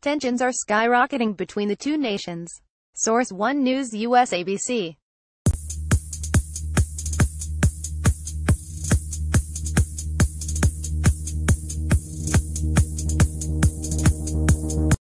Tensions are skyrocketing between the two nations. Source: One News US ABC.